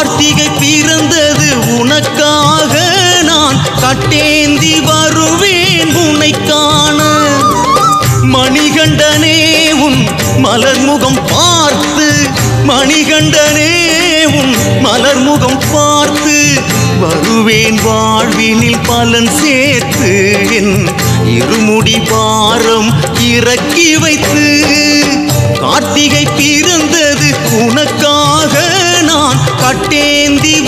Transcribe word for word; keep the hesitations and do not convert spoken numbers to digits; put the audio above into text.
கார்த்திகை பிறந்தது உனக்காக நான் கட்டேந்தி வருவேன் உன்னை காண மணிகண்டனே உன் மலர்முகம் பார்த்து மணிகண்டனே உன் மலர்முகம் பார்த்து வருவேன் வாழ்வினில் பலன் சேர்த்து என் இருமுடி பாரம் இறக்கி வைத்து கார்த்திகை பிறந்தது உனக்காக நான் கட்டேந்தி